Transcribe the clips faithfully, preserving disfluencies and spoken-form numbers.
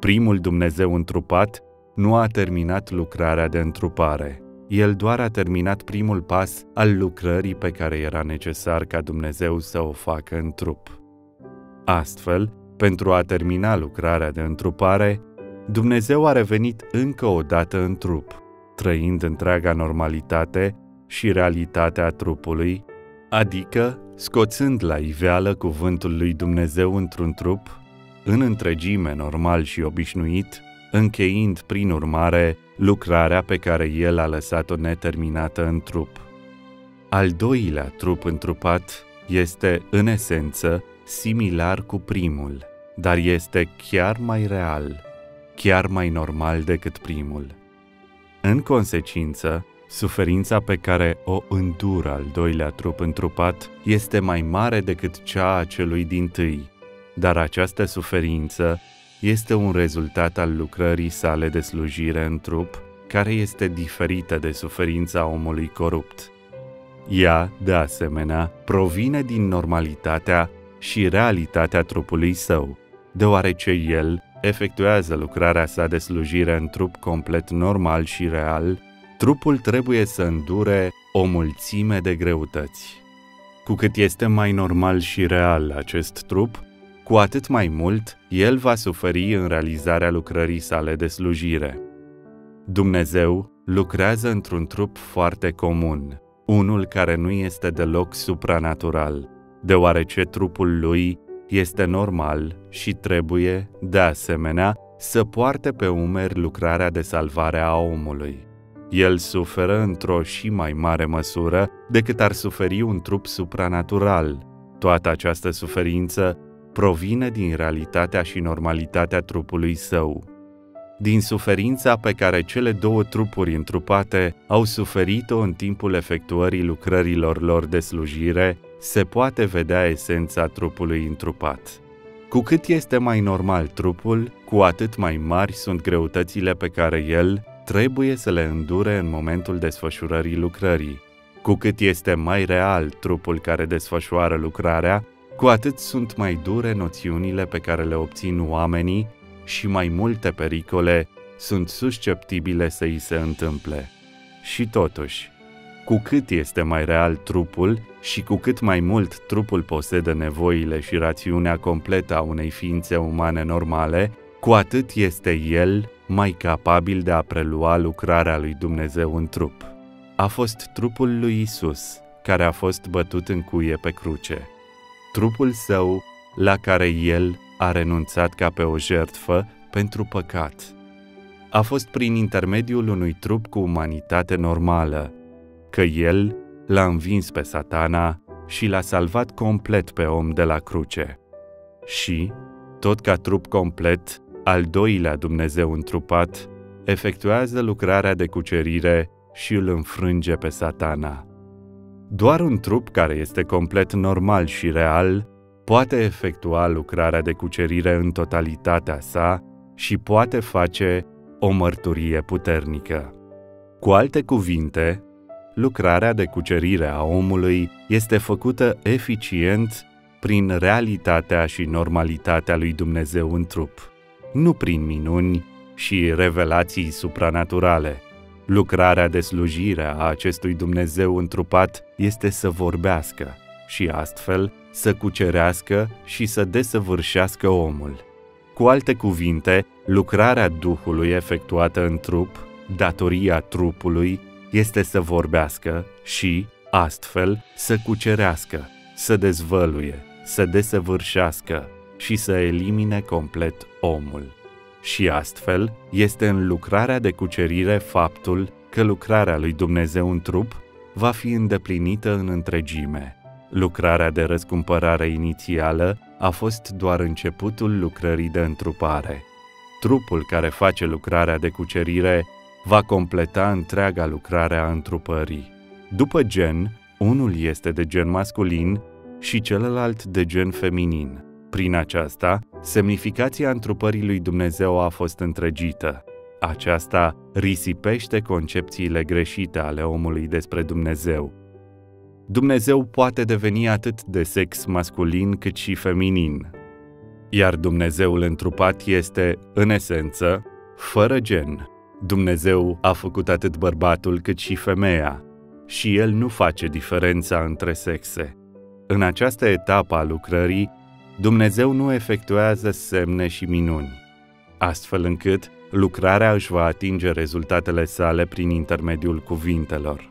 Primul Dumnezeu întrupat nu a terminat lucrarea de întrupare. El doar a terminat primul pas al lucrării pe care era necesar ca Dumnezeu să o facă în trup. Astfel, pentru a termina lucrarea de întrupare, Dumnezeu a revenit încă o dată în trup, trăind întreaga normalitate și realitatea trupului, adică scoțând la iveală cuvântul lui Dumnezeu într-un trup, în întregime normal și obișnuit, încheind prin urmare lucrarea pe care El a lăsat-o neterminată în trup. Al doilea trup întrupat este, în esență, similar cu primul, dar este chiar mai real, chiar mai normal decât primul. În consecință, suferința pe care o îndură al doilea trup întrupat este mai mare decât cea a celui dintâi, dar această suferință este un rezultat al lucrării sale de slujire în trup, care este diferită de suferința omului corupt. Ea, de asemenea, provine din normalitatea și realitatea trupului său, deoarece el efectuează lucrarea sa de slujire în trup complet normal și real, trupul trebuie să îndure o mulțime de greutăți. Cu cât este mai normal și real acest trup, cu atât mai mult el va suferi în realizarea lucrării sale de slujire. Dumnezeu lucrează într-un trup foarte comun, unul care nu este deloc supranatural, deoarece trupul lui este normal și trebuie, de asemenea, să poarte pe umeri lucrarea de salvare a omului. El suferă într-o și mai mare măsură decât ar suferi un trup supranatural. Toată această suferință provine din realitatea și normalitatea trupului său. Din suferința pe care cele două trupuri întrupate au suferit-o în timpul efectuării lucrărilor lor de slujire, se poate vedea esența trupului întrupat. Cu cât este mai normal trupul, cu atât mai mari sunt greutățile pe care el trebuie să le îndure în momentul desfășurării lucrării. Cu cât este mai real trupul care desfășoară lucrarea, cu atât sunt mai dure noțiunile pe care le obțin oamenii și mai multe pericole sunt susceptibile să îi se întâmple. Și totuși, cu cât este mai real trupul și cu cât mai mult trupul posedă nevoile și rațiunea completă a unei ființe umane normale, cu atât este el mai capabil de a prelua lucrarea lui Dumnezeu în trup. A fost trupul lui Isus care a fost bătut în cuie pe cruce. Trupul său la care el a renunțat ca pe o jertfă pentru păcat. A fost prin intermediul unui trup cu umanitate normală că el l-a învins pe Satana și l-a salvat complet pe om de la cruce. Și, tot ca trup complet, al doilea Dumnezeu întrupat efectuează lucrarea de cucerire și îl înfrânge pe Satana. Doar un trup care este complet normal și real poate efectua lucrarea de cucerire în totalitatea sa și poate face o mărturie puternică. Cu alte cuvinte, lucrarea de cucerire a omului este făcută eficient prin realitatea și normalitatea lui Dumnezeu în trup, nu prin minuni și revelații supranaturale. Lucrarea de slujire a acestui Dumnezeu întrupat este să vorbească și astfel să cucerească și să desăvârșească omul. Cu alte cuvinte, lucrarea Duhului efectuată în trup, datoria trupului, este să vorbească și, astfel, să cucerească, să dezvăluie, să desăvârșească și să elimine complet omul. Și astfel, este în lucrarea de cucerire faptul că lucrarea lui Dumnezeu în trup va fi îndeplinită în întregime. Lucrarea de răscumpărare inițială a fost doar începutul lucrării de întrupare. Trupul care face lucrarea de cucerire va completa întreaga lucrare a întrupării. După gen, unul este de gen masculin și celălalt de gen feminin. Prin aceasta, semnificația întrupării lui Dumnezeu a fost întregită. Aceasta risipește concepțiile greșite ale omului despre Dumnezeu. Dumnezeu poate deveni atât de sex masculin cât și feminin. Iar Dumnezeul întrupat este, în esență, fără gen. Dumnezeu a făcut atât bărbatul cât și femeia și El nu face diferența între sexe. În această etapă a lucrării, Dumnezeu nu efectuează semne și minuni, astfel încât lucrarea își va atinge rezultatele sale prin intermediul cuvintelor.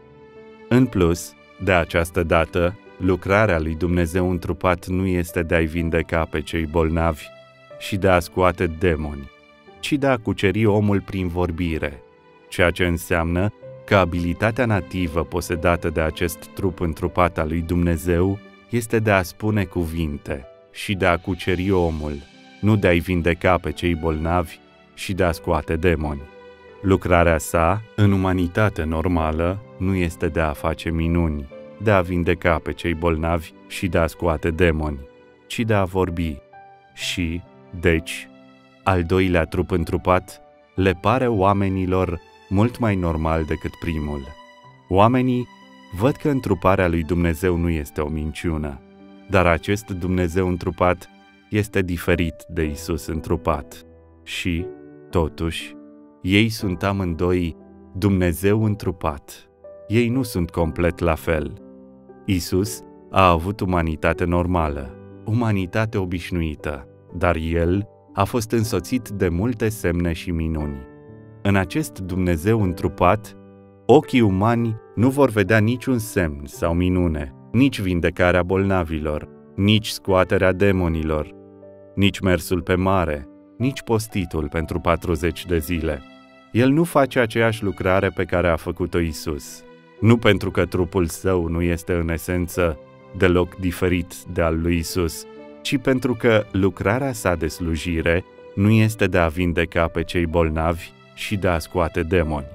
În plus, de această dată, lucrarea lui Dumnezeu întrupat nu este de a-i vindeca pe cei bolnavi și de a scoate demoni, ci de a cuceri omul prin vorbire, ceea ce înseamnă că abilitatea nativă posedată de acest trup întrupat al lui Dumnezeu este de a spune cuvinte și de a cuceri omul, nu de a-i vindeca pe cei bolnavi și de a scoate demoni. Lucrarea sa, în umanitate normală, nu este de a face minuni, de a vindeca pe cei bolnavi și de a scoate demoni, ci de a vorbi. Și, deci, al doilea trup întrupat le pare oamenilor mult mai normal decât primul. Oamenii văd că întruparea lui Dumnezeu nu este o minciună, dar acest Dumnezeu întrupat este diferit de Isus întrupat. Și, totuși, ei sunt amândoi Dumnezeu întrupat. Ei nu sunt complet la fel. Isus a avut umanitate normală, umanitate obișnuită, dar El a fost însoțit de multe semne și minuni. În acest Dumnezeu întrupat, ochii umani nu vor vedea niciun semn sau minune, nici vindecarea bolnavilor, nici scoaterea demonilor, nici mersul pe mare, nici postitul pentru patruzeci de zile. El nu face aceeași lucrare pe care a făcut-o Isus, nu pentru că trupul său nu este în esență deloc diferit de al lui Isus, ci pentru că lucrarea sa de slujire nu este de a vindeca pe cei bolnavi și de a scoate demoni.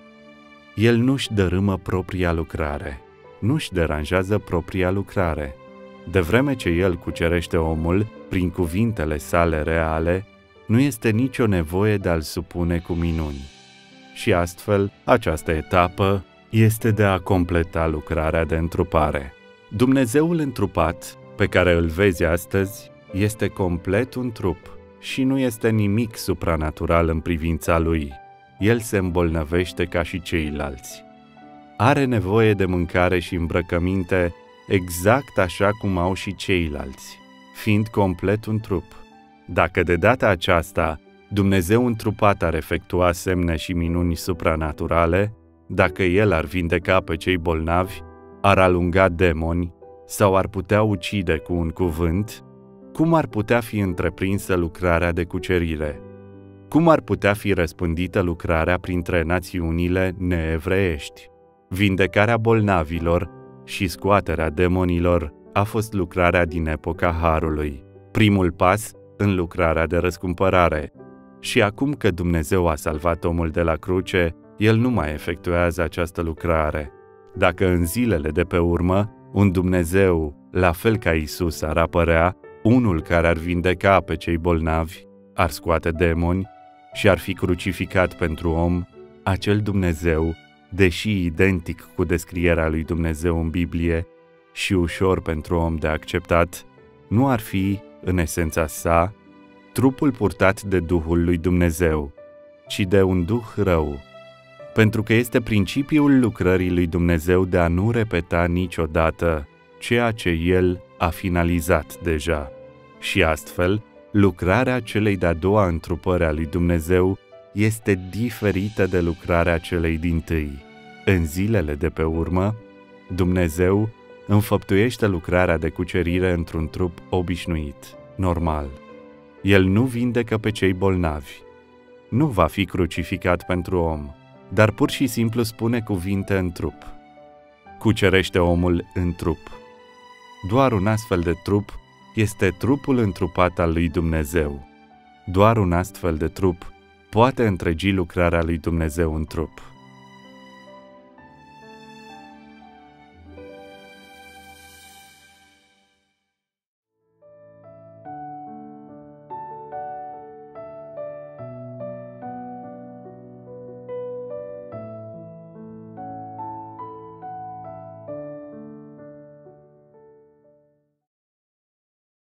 El nu-și dărâmă propria lucrare, nu-și deranjează propria lucrare. De vreme ce El cucerește omul prin cuvintele sale reale, nu este nicio nevoie de a-l supune cu minuni. Și astfel, această etapă este de a completa lucrarea de întrupare. Dumnezeul întrupat, pe care îl vezi astăzi, este complet un trup și nu este nimic supranatural în privința lui. El se îmbolnăvește ca și ceilalți. Are nevoie de mâncare și îmbrăcăminte exact așa cum au și ceilalți, fiind complet un trup. Dacă de data aceasta Dumnezeu întrupat ar efectua semne și minuni supranaturale, dacă El ar vindeca pe cei bolnavi, ar alunga demoni sau ar putea ucide cu un cuvânt, cum ar putea fi întreprinsă lucrarea de cucerire? Cum ar putea fi răspândită lucrarea printre națiunile neevreiești? Vindecarea bolnavilor și scoaterea demonilor a fost lucrarea din epoca Harului, primul pas în lucrarea de răscumpărare. Și acum că Dumnezeu a salvat omul de la cruce, El nu mai efectuează această lucrare. Dacă în zilele de pe urmă un Dumnezeu, la fel ca Isus, ar apărea, unul care ar vindeca pe cei bolnavi, ar scoate demoni și ar fi crucificat pentru om, acel Dumnezeu, deși identic cu descrierea lui Dumnezeu în Biblie și ușor pentru om de acceptat, nu ar fi, în esența sa, trupul purtat de Duhul lui Dumnezeu, ci de un duh rău, pentru că este principiul lucrării lui Dumnezeu de a nu repeta niciodată ceea ce El a finalizat deja. Și astfel, lucrarea celei de-a doua întrupări a lui Dumnezeu este diferită de lucrarea celei dintâi. În zilele de pe urmă, Dumnezeu înfăptuiește lucrarea de cucerire într-un trup obișnuit, normal. El nu vindecă pe cei bolnavi. Nu va fi crucificat pentru om, dar pur și simplu spune cuvinte în trup. Cucerește omul în trup. Doar un astfel de trup este trupul întrupat al lui Dumnezeu. Doar un astfel de trup poate întregi lucrarea lui Dumnezeu în trup.